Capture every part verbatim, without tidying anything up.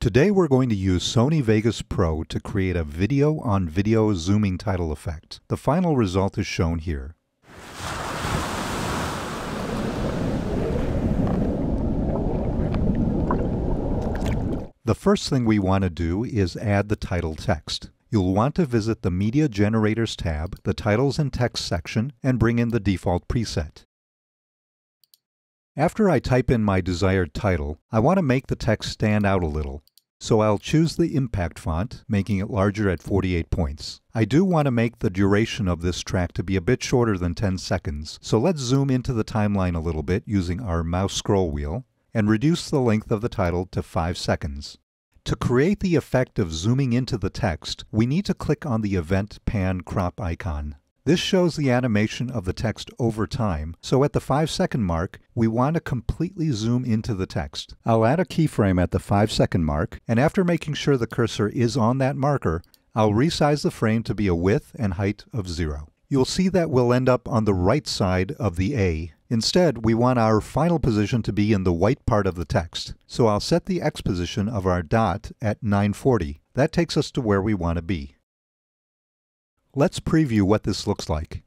Today we're going to use Sony Vegas Pro to create a video-on-video zooming title effect. The final result is shown here. The first thing we want to do is add the title text. You'll want to visit the Media Generators tab, the Titles and Text section, and bring in the default preset. After I type in my desired title, I want to make the text stand out a little. So I'll choose the impact font, making it larger at forty-eight points. I do want to make the duration of this track to be a bit shorter than ten seconds, so let's zoom into the timeline a little bit using our mouse scroll wheel, and reduce the length of the title to five seconds. To create the effect of zooming into the text, we need to click on the Event Pan Crop icon. This shows the animation of the text over time, so at the five second mark, we want to completely zoom into the text. I'll add a keyframe at the five second mark, and after making sure the cursor is on that marker, I'll resize the frame to be a width and height of zero. You'll see that we'll end up on the right side of the A. Instead, we want our final position to be in the white part of the text. So I'll set the X position of our dot at nine forty. That takes us to where we want to be. Let's preview what this looks like.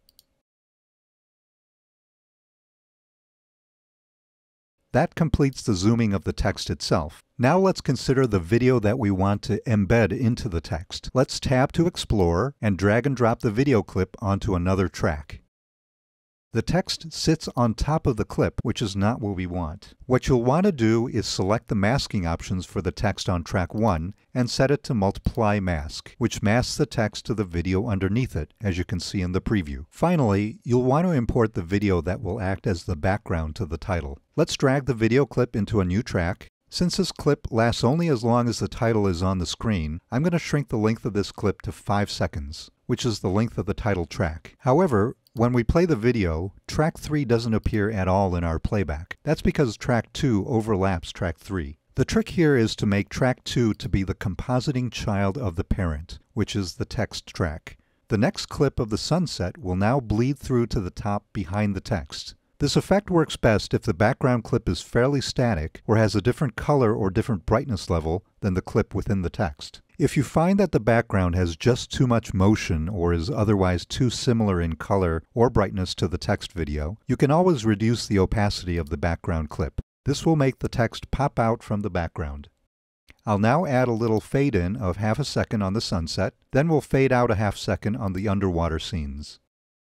That completes the zooming of the text itself. Now let's consider the video that we want to embed into the text. Let's tab to Explore and drag and drop the video clip onto another track. The text sits on top of the clip, which is not what we want. What you'll want to do is select the masking options for the text on track one and set it to Multiply Mask, which masks the text to the video underneath it, as you can see in the preview. Finally, you'll want to import the video that will act as the background to the title. Let's drag the video clip into a new track. Since this clip lasts only as long as the title is on the screen, I'm going to shrink the length of this clip to five seconds, which is the length of the title track. However, when we play the video, track three doesn't appear at all in our playback. That's because track two overlaps track three. The trick here is to make track two to be the compositing child of the parent, which is the text track. The next clip of the sunset will now bleed through to the top behind the text. This effect works best if the background clip is fairly static or has a different color or different brightness level than the clip within the text. If you find that the background has just too much motion or is otherwise too similar in color or brightness to the text video, you can always reduce the opacity of the background clip. This will make the text pop out from the background. I'll now add a little fade in of half a second on the sunset, then we'll fade out a half second on the underwater scenes.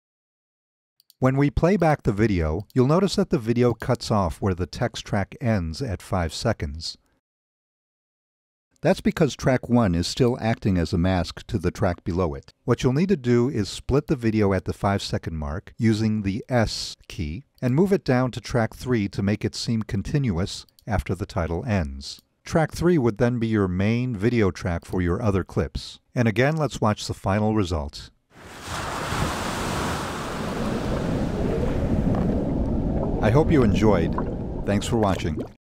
When we play back the video, you'll notice that the video cuts off where the text track ends at five seconds. That's because track one is still acting as a mask to the track below it. What you'll need to do is split the video at the five second mark using the S key and move it down to track three to make it seem continuous after the title ends. Track three would then be your main video track for your other clips. And again, let's watch the final result. I hope you enjoyed. Thanks for watching.